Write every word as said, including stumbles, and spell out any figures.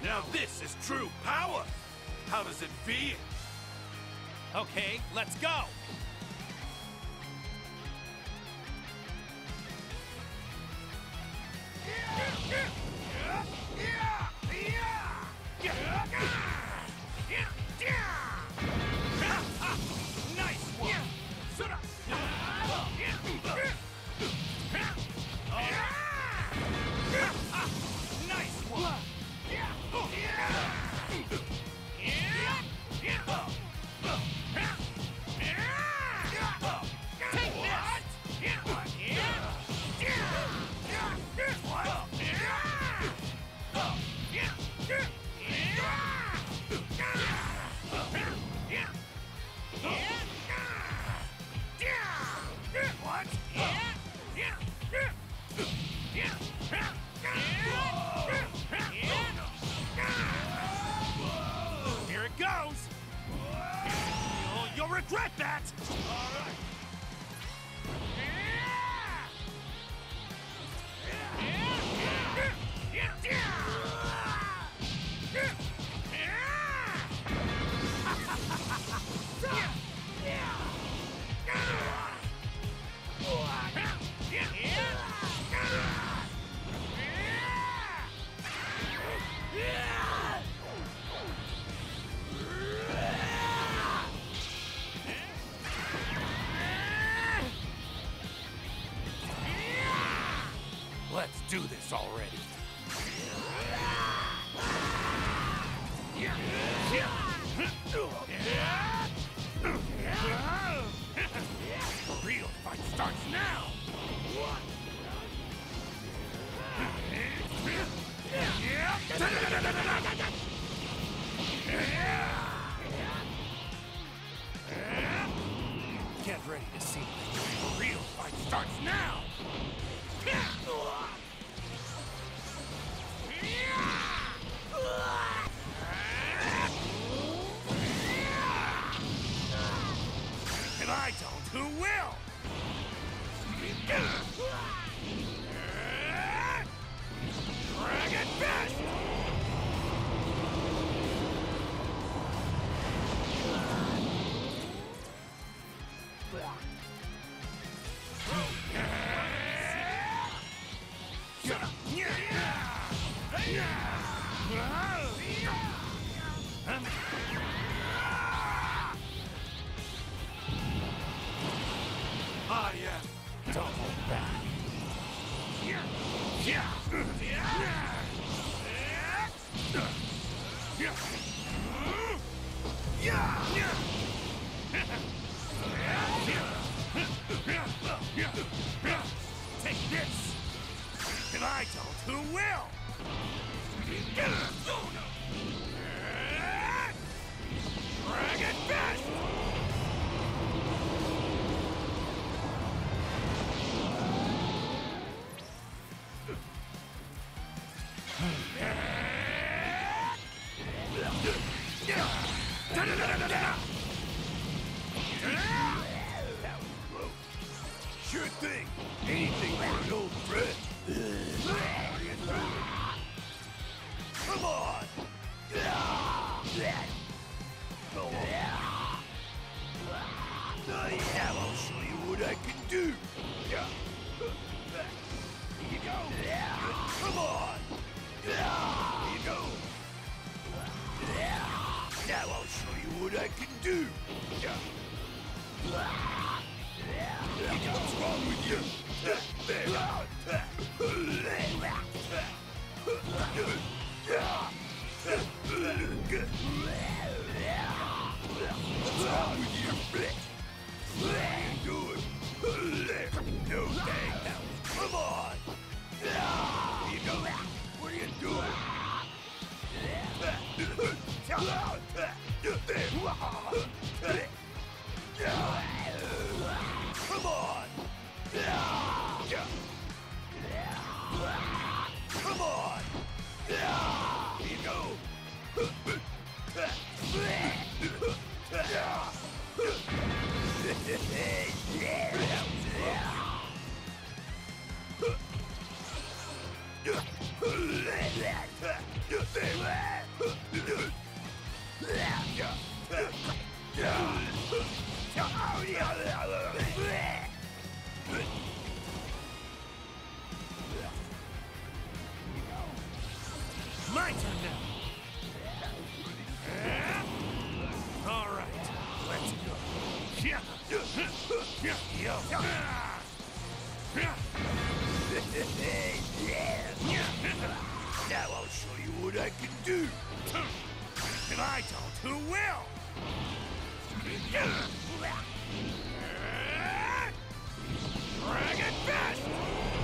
Now this is true power! How does it feel? Okay, let's go! Nice one! Nice one! Take What? Here it goes! You'll, you'll regret that! All right. Let's do this already. The real fight starts now. Get ready to see. The real fight starts now. If I don't, who will? Dragon Fist! I am. Don't hold back. Take this! If I don't, who will? Dragon Fist! Sure thing. Anything for an old friend. Come on! I have, I'll show you what I can do. Here you go. Come on. Here you go. Now I'll show you what I can do. What's wrong with you? What's wrong with you? What are you doing? No thing now. Come on! Here you go. What are you doing? Come on! Come on! Here you go. My turn now. All right, let's go. Yeah. Yeah. Now I'll show you what I can do. If I don't, who will? Dragon Fist!